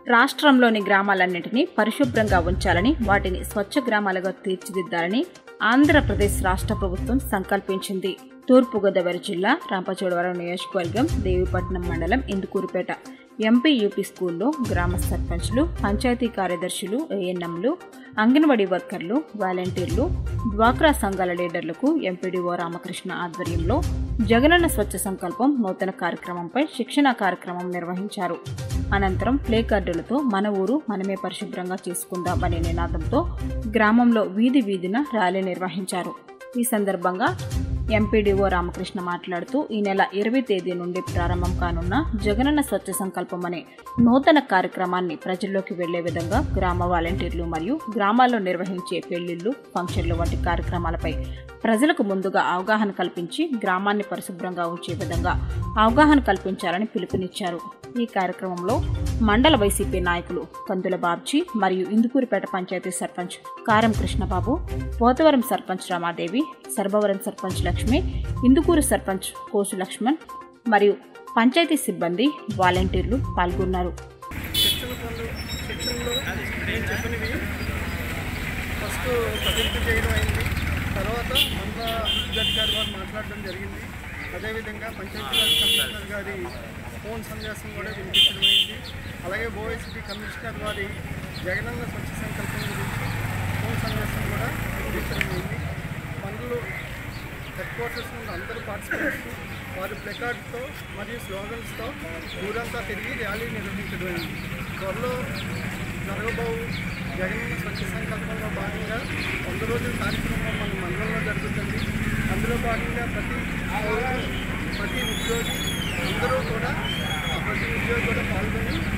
రాష్ట్రంలోని గ్రామాలన్నింటినీ పరిశుభ్రంగా ఉంచాలని, వాటిని స్వచ్ఛ గ్రామాలుగా తీర్చిదిద్దాలని ఆంధ్రప్రదేశ్ రాష్ట్ర ప్రభుత్వం సంకల్పించింది. తూర్పుగోదావరి జిల్లా రంపచోడవరం నియోజకవర్గం దేవీపట్నం మండలం ఇందుకూరుపేట ఎంపీయూపీ స్కూల్లో గ్రామ సర్పంచ్లు, పంచాయతీ కార్యదర్శులు, ఏఎన్ఎంలు, అంగన్వాడీ వర్కర్లు, వాలంటీర్లు, డ్వాక్రా సంఘాల లీడర్లకు ఎంపీడీఓ రామకృష్ణ ఆధ్వర్యంలో జగనన్న స్వచ్ఛ సంకల్పం నూతన కార్యక్రమంపై శిక్షణా కార్యక్రమం నిర్వహించారు. అనంతరం ప్లే కార్డులతో మన ఊరు మనమే పరిశుభ్రంగా చేసుకుందాం అనే నినాదంతో గ్రామంలో వీధి వీధిన ర్యాలీ నిర్వహించారు. ఈ సందర్భంగా ఎంపీడీఓ రామకృష్ణ మాట్లాడుతూ ఈ నెల 20 తేదీ నుండి ప్రారంభం కానున్న జగనన్న స్వచ్ఛ సంకల్పం అనే నూతన కార్యక్రమాన్ని ప్రజల్లోకి వెళ్లే విధంగా గ్రామ వాలంటీర్లు మరియు గ్రామాల్లో నిర్వహించే పెళ్లిళ్లు, ఫంక్షన్లు వంటి కార్యక్రమాలపై ప్రజలకు ముందుగా అవగాహన కల్పించి గ్రామాన్ని పరిశుభ్రంగా ఉంచే విధంగా అవగాహన కల్పించాలని పిలుపునిచ్చారు. ఈ కార్యక్రమంలో మండల వైసీపీ నాయకులు కందుల బాబ్జీ మరియు ఇందుకూరుపేట పంచాయతీ సర్పంచ్ కారం కృష్ణబాబు, పోతవరం సర్పంచ్ రమాదేవి, సర్బవరం సర్పంచ్ లక్ష్మి, ఇందుకూరు సర్పంచ్ కోసు లక్ష్మణ్ మరియు పంచాయతీ సిబ్బంది, వాలంటీర్లు పాల్గొన్నారు. తర్వాత మండల జడ్జి గారి వారు మాట్లాడడం జరిగింది. అదేవిధంగా పంచాయతీరాజ్ కమిషనర్ గారి ఫోన్ సందేశం కూడా వినిపించడమైంది. అలాగే ఓఎస్పీ కమిషనర్ వారి జగనన్న స్వచ్ఛ సంకల్పం గురించి ఫోన్ సందేశం కూడా వినిపించడమైంది. మండలు హెడ్ క్వార్టర్స్ నుండి అందరూ పార్టిసిపేట్స్ వారి ప్లెకార్డ్తో మరియు స్లోగన్స్తో ఊరంతా తిరిగి ర్యాలీ నిర్వహించడమైంది. త్వరలో జరగబోవు జగనన్న స్వచ్ఛ సంకల్పంలో భాగంగా 100 రోజుల కార్యక్రమం మన మండలంలో జరుగుతుంది. అందులో భాగంగా ప్రతి ఉద్యోగి అందరూ కూడా పాల్గొని